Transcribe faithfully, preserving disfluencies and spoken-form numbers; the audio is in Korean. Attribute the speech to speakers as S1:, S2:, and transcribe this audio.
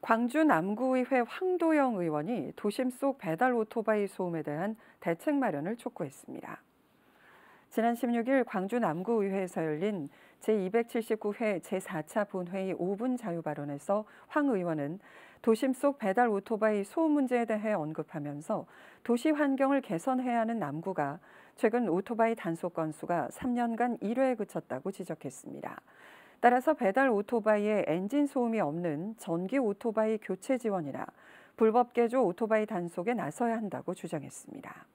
S1: 광주 남구의회 황도영 의원이 도심 속 배달 오토바이 소음에 대한 대책 마련을 촉구했습니다. 지난 십육 일 광주 남구의회에서 열린 제이백칠십구 회 제사 차 본회의 오 분 자유 발언에서 황 의원은 도심 속 배달 오토바이 소음 문제에 대해 언급하면서 도시 환경을 개선해야 하는 남구가 최근 오토바이 단속 건수가 삼 년간 일 회에 그쳤다고 지적했습니다. 따라서 배달 오토바이에 엔진 소음이 없는 전기 오토바이 교체 지원이나 불법 개조 오토바이 단속에 나서야 한다고 주장했습니다.